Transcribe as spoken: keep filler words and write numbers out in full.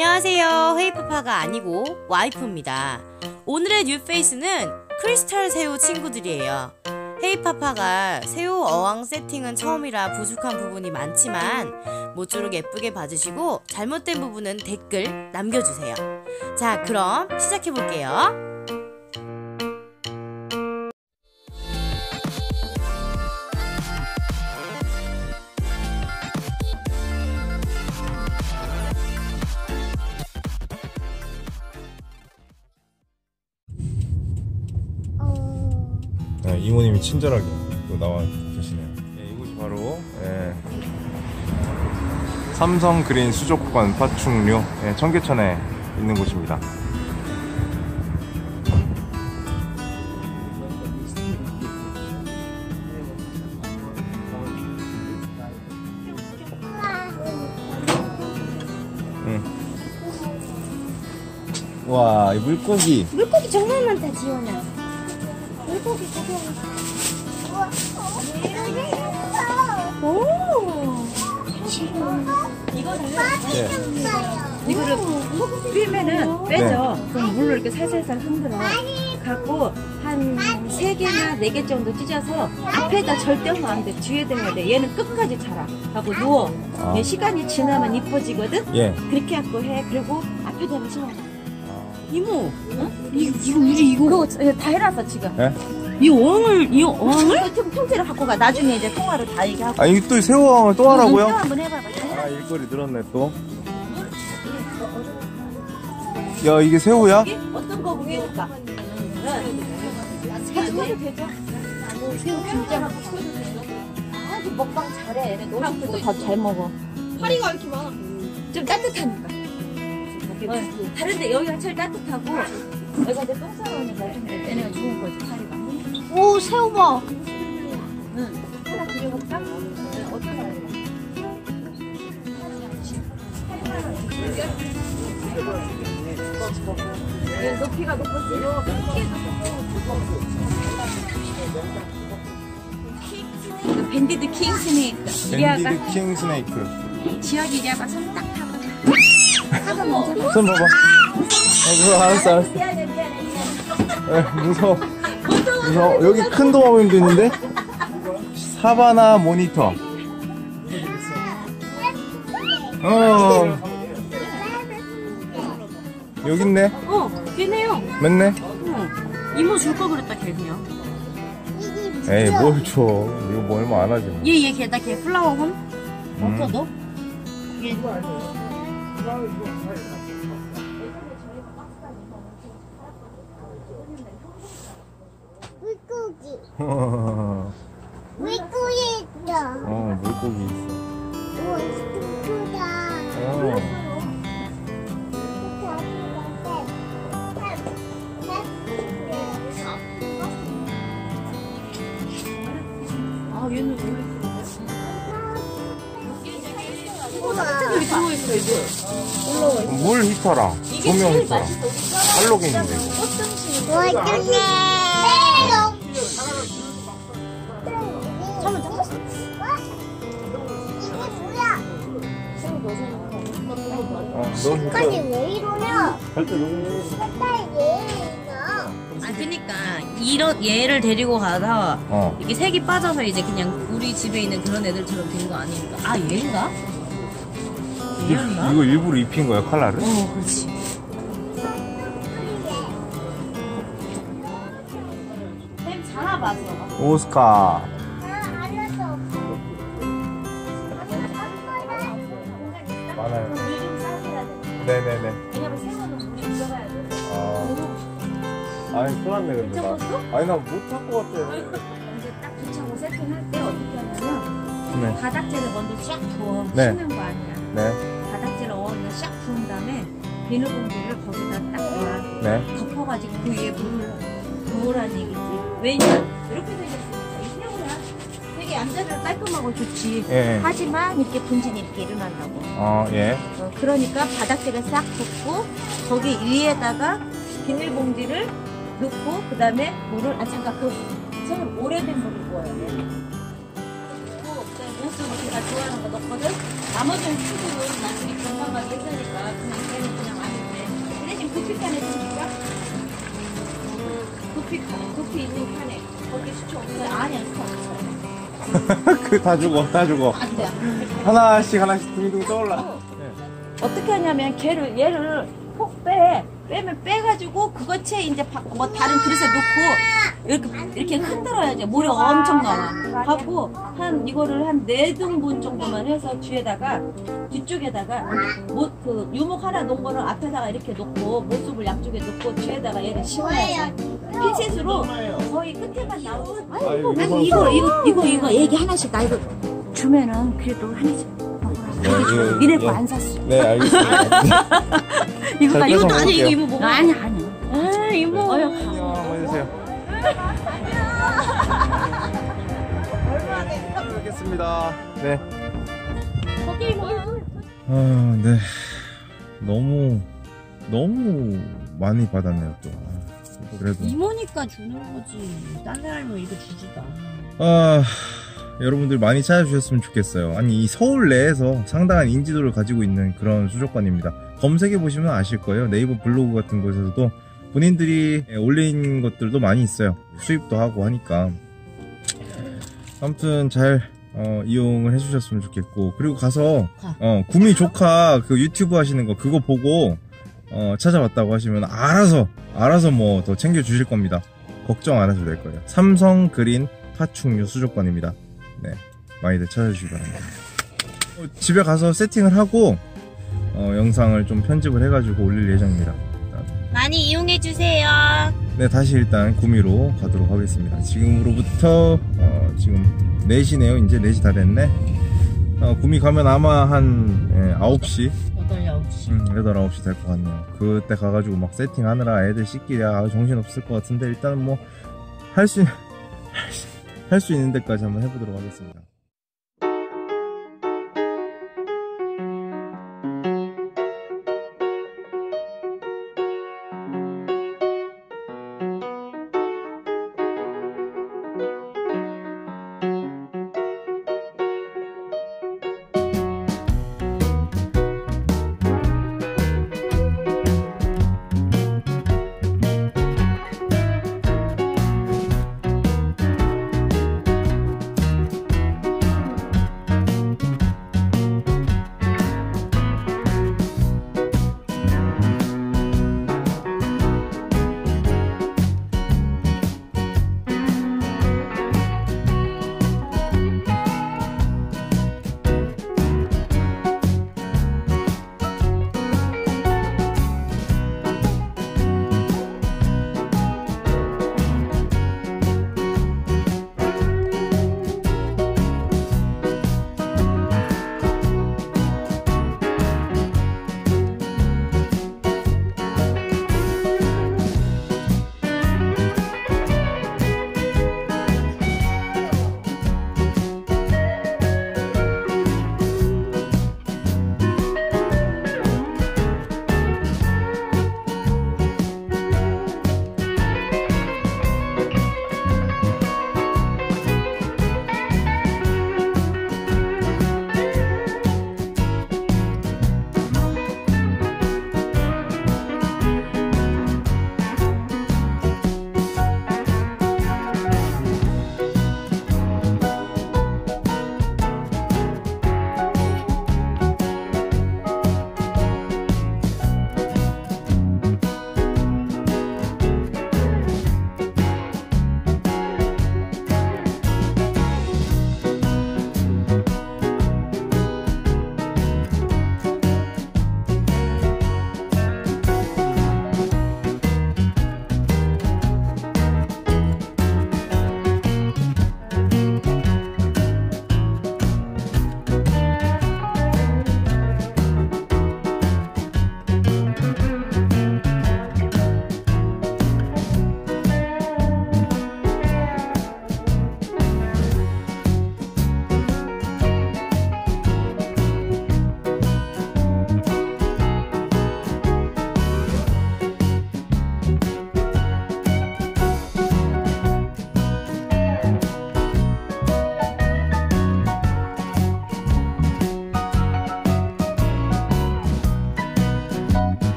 안녕하세요. 헤이파파가 아니고 와이프입니다. 오늘의 뉴페이스는 크리스탈 새우 친구들이에요. 헤이파파가 새우 어항 세팅은 처음이라 부족한 부분이 많지만 모쪼록 예쁘게 봐주시고 잘못된 부분은 댓글 남겨주세요. 자, 그럼 시작해볼게요. 네, 이모님이 친절하게 또 나와 계시네요. 네, 이곳이 바로 네, 삼성 그린 수족관 파충류 네, 청계천에 있는 곳입니다. 응. 와, 이 물고기. 물고기 정말 많다, 지원아. 물고기 구경. 오. 이거를 네. 이거를 빼면은 빼죠. 그럼 물로 이렇게 살살살 흔들어 갖고 한 세 개나 네 개 정도 찢어서 앞에다 절대 하면 안 돼. 뒤에다 해야 돼. 얘는 끝까지 자라. 하고 누워. 아. 얘 시간이 지나면 이뻐지거든. 예. 그렇게 갖고 해. 그리고 앞에다 해서 이모, 어? 이거 이거 우리 이거 그거 다 해놨어 지금. 예? 이 어항을, 이 어항을? 이거 좀 통째로 갖고 가. 나중에 이제 통화로 다 얘기하고. 아, 이게 또 새우항을 또 하라고요? 또 한번 해봐봐. 아, 일거리 늘었네 또. 야, 이게 새우야? 어떤 거 보여줄까? 해도 되죠? 새우 진짜 아주 먹방 잘해. 얘네 노랑들도 밥 잘 먹어. 파리가 이렇게 많아. 좀 따뜻하니까. 어, 다른데 여기가 제일 따뜻하고 여기가 이제 똥 싸놓으니까 좀 얘네가 좋은 거지 파리가. 오, 새우 봐. 응. 하나 그려볼까? 어떤 사람이야? 얘 높이가 높았어요. 밴디드 킹 스네이크. 밴디드 킹 스네이크. 지역이 이리아가 손 딱 타고. 타고 먼저. 손 봐봐. 아, 그거 알았어, 알았어. 미안해, 미안해, 미안해. 에, 무서워. 무서워. 여기 큰 도마뱀도 있는데? 사바나 모니터. 어. 여기 있네. 어, 걔네요. 맞네. 어. 이모 줄 거 그랬다, 걔 그냥. 에이, 뭘 줘. 이거 뭐 얼마 안 하지. 뭐. 얘, 얘, 걔다, 걔 플라워 홈? 음. 없어, 너? 얘. 물고기. 어, 물고기 있어. 물고기 있어. 우와, 크다. 어. 아, 얘는 왜 여기 누워있어, 이거. 물 히터랑 조명 히터랑 할로겐인데 이거. 멋있네. 잠깐만, 잠깐만. 이게 뭐야? 어, 넌 색깔이 왜 이러냐? 할때 너무 색깔이 왜 이러냐? 아, 그니까, 이런, 얘를 데리고 가서, 어. 이렇게 색이 빠져서 이제 그냥 우리 집에 있는 그런 애들처럼 된 거 아닌가? 아, 얘인가? 얘였나? 이거 일부러 입힌 거야, 컬러를? 어, 그렇지. 쌤 잡아봤어. 오스카. 아, 알았어. 많아요. 요즘 사람이라 돼. 네네네. 왜냐면 새우는 물이 들어가야 돼. 아. 아니, 큰일 났네, 근데 나. 아니, 나 못 할 것 같아. 이제 딱 도착하고 세팅할 때 어떻게 하냐면 네. 바닥재를 먼저 쫙 부어. 네. 쉬는 거 아니야. 네. 바닥재를 어느 쫙 부은 다음에 비누봉지를 거기다 딱 놔. 네. 덮어가지고 그 위에 물을 부으라는 얘기지. 왜냐? 이렇게 생겼으니까 이 새우야 되게 얌전하고 깔끔하고 좋지. 예. 하지만 이렇게 분진이 이렇게 일어난다고. 어, 예. 어, 그러니까 바닥재를 싹 붓고 거기 위에다가 비닐봉지를 넣고 그 다음에 물을 아 잠깐 그 저는 오래된 물을 부어야 돼. 모습을 제가 좋아하는 거 넣거든. 나머지는 수분은 나중에 건강하게 해주니까 그냥 걔는 두피, 두피 있는 칸에 거기 수초 없어요? 아니야, 수초 없어요. 그 다 죽어, 다 죽어. 안 돼요. 하나씩 하나씩 둥둥 떠올라. 어떻게 하냐면 걔를 얘를 푹 빼. 빼면 빼가지고 그거채 이제 바- 뭐 다른 그릇에 넣고 이렇게 이렇게 흔들어야죠. 물이 엄청 나와. 갖고 한 이거를 한 네 등분 정도만 해서 뒤에다가 뒤쪽에다가 못그 유목 하나 놓은 거를 앞에다가 이렇게 놓고 모습을 양쪽에 놓고 뒤에다가 얘를 심어야지. 핀셋으로 거의 끝에만 나오고. 아이고, 아니 이거 이거 이거 이거 얘기 하나씩 나 이거 주면은 그래도 하나씩 먹으라고. 네, 이거- 니네 거 예. 안 샀어. 네, 알겠습니다. 이거 잘 나 뺏어 이것도 아니 이거 먹을게요. 이모 먹어. 아니 아니. 아, 이모. 어여. 안녕, 한번 해주세요. 알겠습니다. 네. 거기 뭐. 아, 네. 너무, 너무 많이 받았네요, 또. 아, 그래도. 이모니까 주는 거지. 딴 사람은 이거 주지도 않아. 아, 여러분들 많이 찾아주셨으면 좋겠어요. 아니, 이 서울 내에서 상당한 인지도를 가지고 있는 그런 수족관입니다. 검색해보시면 아실 거예요. 네이버 블로그 같은 곳에서도 본인들이 올린 것들도 많이 있어요. 수입도 하고 하니까. 아무튼 잘 어, 이용을 해주셨으면 좋겠고, 그리고 가서 어, 구미 조카 그 유튜브 하시는 거 그거 보고 어, 찾아왔다고 하시면 알아서 알아서 뭐 더 챙겨주실 겁니다. 걱정 안 하셔도 될 거예요. 삼성 그린 파충류 수족관입니다. 네, 많이들 찾아주시기 바랍니다. 어, 집에 가서 세팅을 하고 어, 영상을 좀 편집을 해가지고 올릴 예정입니다. 많이 이용해주세요. 네, 다시 일단 구미로 가도록 하겠습니다. 지금으로부터 어, 지금 네 시네요. 이제 네 시 다 됐네. 어, 구미 가면 아마 한 예, 아홉 시 여덟, 아홉 시. 음, 여덟, 아홉 시 될 것 같네요. 그때 가가지고 막 세팅하느라 애들 씻기랴 아, 정신없을 것 같은데 일단은 뭐 할 수 할 수 있는 데까지 한번 해보도록 하겠습니다.